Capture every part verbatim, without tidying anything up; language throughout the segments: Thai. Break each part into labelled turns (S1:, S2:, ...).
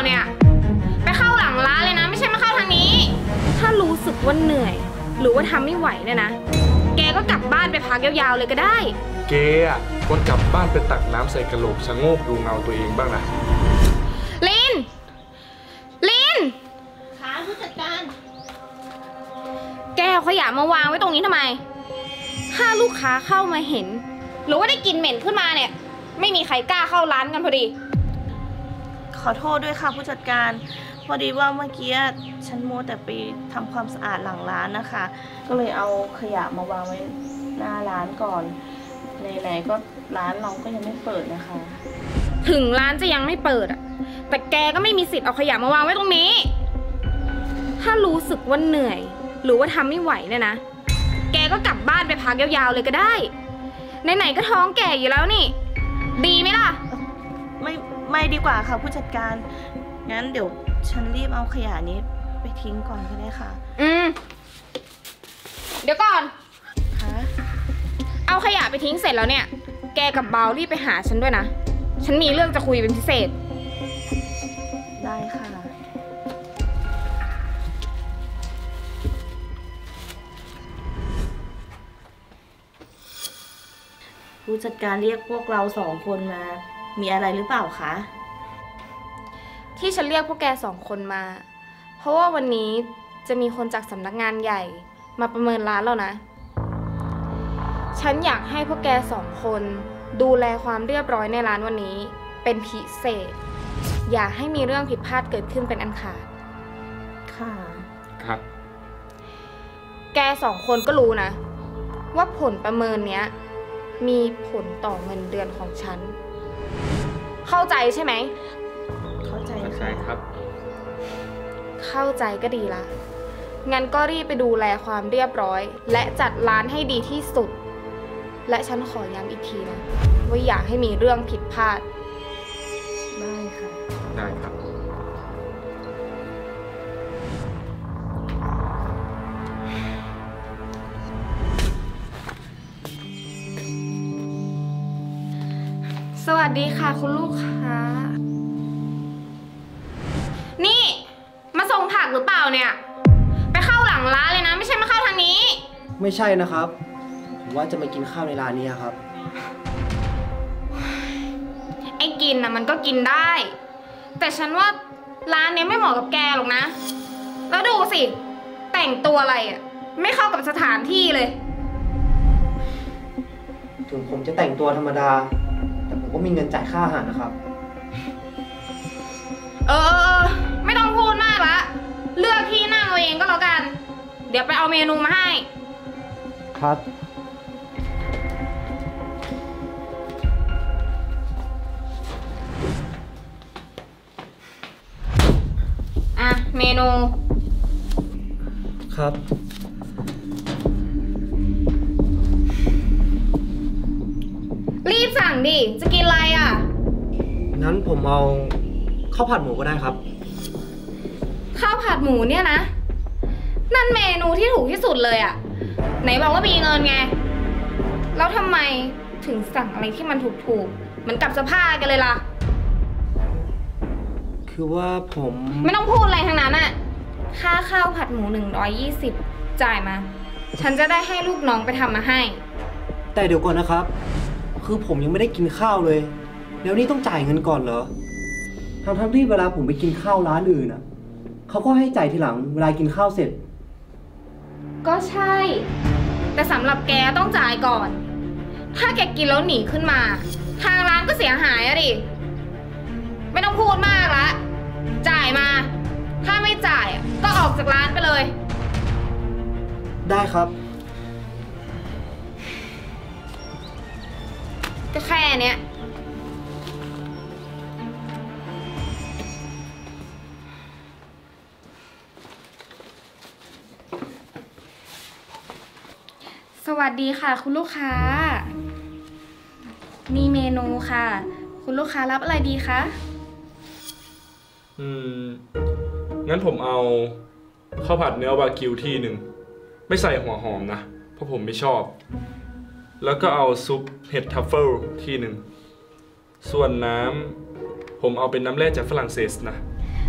S1: เนี่ยไปเข้าหลังร้านเลยนะไม่ใช่มาเข้าทางนี้ถ้ารู้สึกว่าเหนื่อยหรือว่าทำไม่ไหวเนี่ยนะแกก็กลับบ้านไปพักยาวๆเลยก็ได้
S2: เกอ่ะควรกลับบ้านไปตักน้ำใส่กระโหลกชะโงกดูเงาตัวเองบ้างนะ
S1: ลินลิน
S3: ค่ะผู้จัดการ
S1: แกเอาขยะมาวางไว้ตรงนี้ทำไมถ้าลูกค้าเข้ามาเห็นหรือว่าได้กลิ่นเหม็นขึ้นมาเนี่ยไม่มีใครกล้าเข้าร้านกันพอดี
S3: ขอโทษด้วยค่ะผู้จัดการพอดีว่าเมื่อกี้ฉันมัวแต่ไปทำความสะอาดหลังร้านนะคะก็เลยเอาขยะมาวางไว้หน้าร้านก่อนไหนๆก็ร้านเราก็ยังไม่เปิดนะคะ
S1: ถึงร้านจะยังไม่เปิดอะแต่แกก็ไม่มีสิทธิ์เอาขยะมาวางไว้ตรงนี้ถ้ารู้สึกว่าเหนื่อยหรือว่าทำไม่ไหวเนี่ยนะแกก็กลับบ้านไปพักยาวๆเลยก็ได้ไหนๆก็ท้องแก่อยู่แล้วนี่ดีไหมล่ะ
S3: ไม่ไม่ดีกว่าค่ะผู้จัดการงั้นเดี๋ยวฉันรีบเอาขยะนี้ไปทิ้งก่อนก็ได้ค่ะ
S1: อืมเดี๋ยวก่อน
S3: ค่ะ
S1: เอาขยะไปทิ้งเสร็จแล้วเนี่ยแกกับเบารีบไปหาฉันด้วยนะฉันมีเรื่องจะคุยเป็นพิเศษ
S3: ได้ค่ะผู้จัดการเรียกพวกเราสองคนมามีอะไรหรือเปล่าคะ
S1: ที่ฉันเรียกพวกแกสองคนมาเพราะว่าวันนี้จะมีคนจากสำนักงานใหญ่มาประเมินร้านแล้วนะฉันอยากให้พวกแกสองคนดูแลความเรียบร้อยในร้านวันนี้เป็นพิเศษอย่าให้มีเรื่องผิดพลาดเกิดขึ้นเป็นอันขาด
S3: ค่ะ
S2: ครับ
S1: แกสองคนก็รู้นะว่าผลประเมินเนี้ยมีผลต่อเงินเดือนของฉันเข้าใจใช่ไหม
S3: เข้าใจ
S2: เข้าใจครับ
S1: เข้าใจก็ดีละงั้นก็รีบไปดูแลความเรียบร้อยและจัดร้านให้ดีที่สุดและฉันขอย้ำอีกทีนะว่าอย่าให้มีเรื่องผิดพลาด
S3: ได้ค่ะ
S2: ได้ครับ
S1: สวัสดีค่ะคุณลูกค้านี่มาส่งผักหรือเปล่าเนี่ยไปเข้าหลังร้านเลยนะไม่ใช่มาเข้าทางนี้
S4: ไม่ใช่นะครับผมว่าจะมากินข้าวในร้านนี้ครับ
S1: ไอ้กินนะมันก็กินได้แต่ฉันว่าร้านนี้ไม่เหมาะกับแกหรอกนะแล้วดูสิแต่งตัวอะไรอ่ะไม่เข้ากับสถานที่เลย
S4: ถึงผมจะแต่งตัวธรรมดาแต่ผมก็มีเงินจ่ายค่าอาหารนะครับ
S1: เออไม่ต้องพูดมากละเลือกที่นั่งเอาเองก็แล้วกันเดี๋ยวไปเอาเมนูมาให้
S4: ครับ
S1: อ่ะเมนู
S4: ครับ
S1: รีบสั่งดิจะกินอะไรอ่ะ
S4: งั้นผมเอาข้าวผัดหมูก็ได้ครับ
S1: ข้าวผัดหมูเนี่ยนะนั่นเมนูที่ถูกที่สุดเลยอ่ะไหนบอกว่ามีเงินไงแล้วทำไมถึงสั่งอะไรที่มันถูกๆเหมือนกับเสื้อผ้ากันเลยล่ะ
S4: คือว่าผม
S1: ไม่ต้องพูดอะไรทั้งนั้นอ่ะค่าข้าวผัดหมูหนึ่งร้อยยี่สิบจ่ายมาฉันจะได้ให้ลูกน้องไปทำมาให้
S4: แต่เดี๋ยวก่อนนะครับคือผมยังไม่ได้กินข้าวเลยแล้วนี่ต้องจ่ายเงินก่อนเหรอทั้งทั้งที่เวลาผมไปกินข้าวร้านอื่นอ่ะเขาก็ให้จ่ายทีหลังเวลากินข้าวเสร็จ
S1: ก็ใช่แต่สำหรับแกต้องจ่ายก่อนถ้าแกกินแล้วหนีขึ้นมาทางร้านก็เสียหายอะดิไม่ต้องพูดมากละจ่ายมาถ้าไม่จ่ายก็ออกจากร้านไปเลย
S4: ได้ครับ
S1: ก็แค่เนี้ยสวัสดีค่ะคุณลูกค้ามีเมนูค่ะคุณลูกค้ารับอะไรดีคะ
S2: อืมงั้นผมเอาข้าวผัดเนื้อวากิวที่หนึ่งไม่ใส่หัวหอมนะเพราะผมไม่ชอบแล้วก็เอาซุปเห็ดทัฟเฟิลที่หนึ่งส่วนน้ำผมเอาเป็นน้ำแร่จากฝรั่งเศสนะ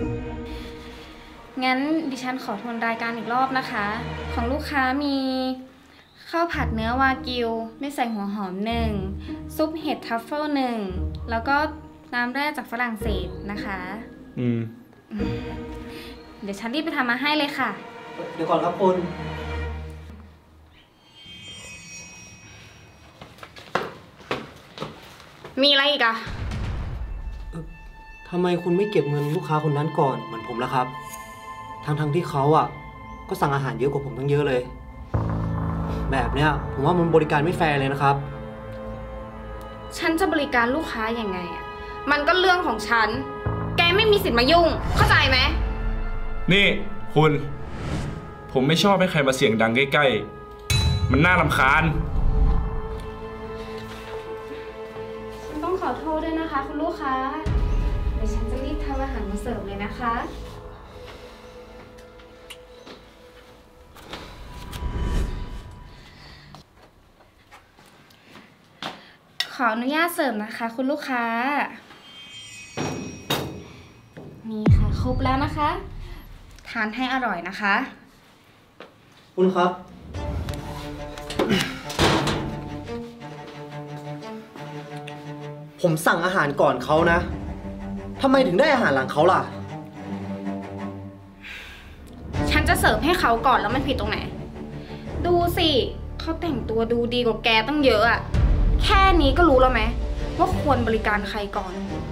S1: งั้นดิฉันขอทวนรายการอีกรอบนะคะ ของลูกค้ามีข้าวผัดเนื้อวากิวไม่ใส่หัวหอมหนึ่งซุปเห็ดทัฟเฟิลหนึ่งแล้วก็น้ำแร่จากฝรั่งเศสนะคะ
S2: อืม
S1: เดี๋ยวฉันรีบไปทำมาให้เลยค่ะ
S4: เดี๋ยวก่อนครับคุณ
S1: มีอะไรอีกอะ
S4: ทำไมคุณไม่เก็บเงินลูกค้าคนนั้นก่อนเหมือนผมล่ะครับ ทั้งทั้งที่เขาอ่ะ ก็สั่งอาหารเยอะกว่าผมตั้งเยอะเลย แบบเนี้ยผมว่ามันบริการไม่แฟร์เลยนะครับ
S1: ฉันจะบริการลูกค้ายังไงอะมันก็เรื่องของฉัน แกไม่มีสิทธิ์มายุ่ง เข้าใจไหม
S2: นี่คุณ ผมไม่ชอบให้ใครมาเสียงดังใกล้ๆ มันน่ารำคาญ
S1: ฉันต้องขอโทษด้วยนะคะคุณลูกค้า เดี๋ยวฉันจะรีบทำอาหารมาเสิร์ฟเลยนะคะ ขออนุญาตเสิร์ฟนะคะคุณลูกค้า นี่ค่ะครบแล้วนะคะ ทานให้อร่อยนะคะ
S4: คุณครับ ผมสั่งอาหารก่อนเขานะทำไมถึงได้อาหารหลังเขาล่ะ
S1: ฉันจะเสิร์ฟให้เขาก่อนแล้วมันผิดตรงไหน ดูสิเขาแต่งตัวดูดีกว่าแกตั้งเยอะอะแค่นี้ก็รู้แล้วไหมว่าควรบริการใครก่อน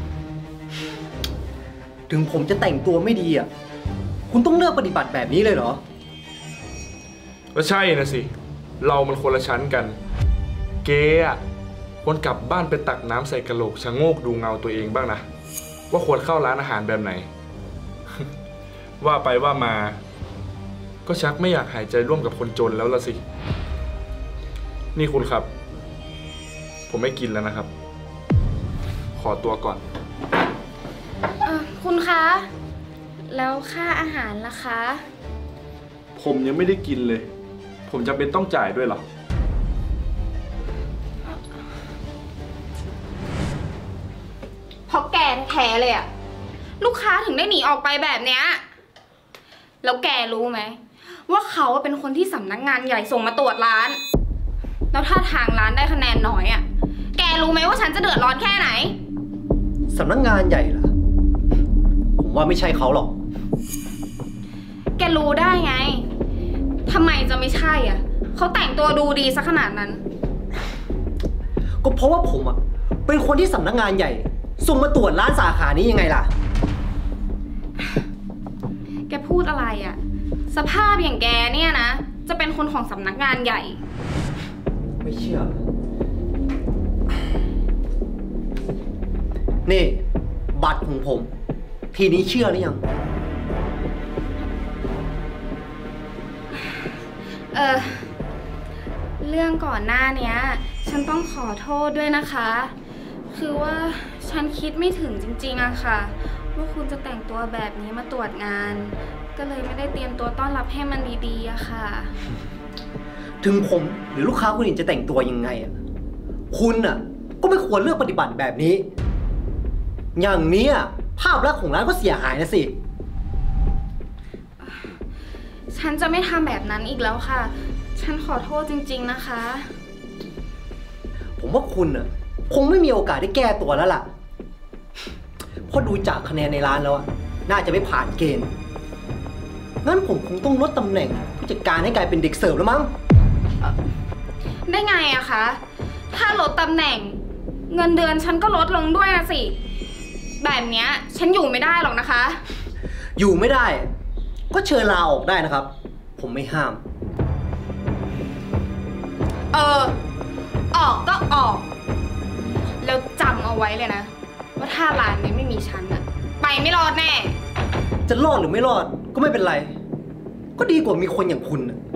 S4: ถึงผมจะแต่งตัวไม่ดีอ่ะ คุณต้องเลือกปฏิบัติแบบนี้เลยเหรอ
S2: ก็ใช่นะสิ เรามันคนละชั้นกัน เก๊อะควรกลับบ้านไปตักน้ำใส่กะโหลกชะโงกดูเงาตัวเองบ้างนะ ว่าควรเข้าร้านอาหารแบบไหน ว่าไปว่ามา ก็ชักไม่อยากหายใจร่วมกับคนจนแล้วละสิ นี่คุณครับ ผมไม่กินแล้วนะครับ ขอตัวก่อน
S1: เอ่อคุณคะ แล้วค่าอาหารล่ะคะ
S2: ผมยังไม่ได้กินเลย ผมจำเป็นต้องจ่ายด้วยเหรอ
S1: เพราะแกแท้ๆเลยอะลูกค้าถึงได้หนีออกไปแบบเนี้ย แล้วแกรู้ไหมว่าเขาเป็นคนที่สำนักงานใหญ่ส่งมาตรวจร้าน แล้วถ้าทางร้านได้คะแนนน้อยอะแกรู้ไหมว่าฉันจะเดือดร้อนแค่ไหน
S4: สำนักงานใหญ่เหรอ ผมว่าไม่ใช่เขาหรอก
S1: แกรู้ได้ไงทำไมจะไม่ใช่อ่ะเขาแต่งตัวดูดีซะขนาดนั้น
S4: ก็เพราะว่าผมอ่ะ เป็นคนที่สำนักงานใหญ่ ส่งมาตรวจร้านสาขานี้ยังไงล่ะ
S1: แกพูดอะไรอ่ะ สภาพอย่างแกเนี่ยนะ จะเป็นคนของสำนักงานใหญ่
S4: ไม่เชื่อ นี่ บัตรของผม ทีนี้เชื่อหรือยัง
S1: เออเรื่องก่อนหน้าเนี้ย ฉันต้องขอโทษด้วยนะคะ คือว่าฉันคิดไม่ถึงจริงๆอะค่ะ ว่าคุณจะแต่งตัวแบบนี้มาตรวจงาน ก็เลยไม่ได้เตรียมตัวต้อนรับให้มันดีๆอะค่ะ
S4: ถึงผมหรือลูกค้าคนอื่นจะแต่งตัวยังไงอ่ะ คุณอ่ะ ก็ไม่ควรเลือกปฏิบัติแบบนี้ อย่างนี้อ่ะภาพลักษณ์ของร้านก็เสียหายนะสิ
S1: ฉันจะไม่ทำแบบนั้นอีกแล้วค่ะ ฉันขอโทษจริงๆนะคะ
S4: ผมว่าคุณอ่ะ คงไม่มีโอกาสได้แก้ตัวแล้วล่ะเพราะดูจากคะแนนในร้านแล้วอ่ะ น่าจะไม่ผ่านเกณฑ์ งั้นผมคงต้องลดตำแหน่งผู้จัดการให้กลายเป็นเด็กเสิร์ฟแล้วมั้ง
S1: ได้ไงอะคะ ถ้าลดตำแหน่ง เงินเดือนฉันก็ลดลงด้วยนะสิ แบบเนี้ยฉันอยู่ไม่ได้หรอกนะคะ
S4: อยู่ไม่ได้ ก็เชิญลาออกได้นะครับ ผมไม่ห้าม
S1: เออ ออกก็ออก แล้วจำเอาไว้เลยนะ ว่าถ้าร้านนี้ไม่มีฉันอะไปไม่รอดแน่
S4: จะรอดหรือไม่รอดก็ไม่เป็นไร ก็ดีกว่ามีคนอย่างคุณน่ะ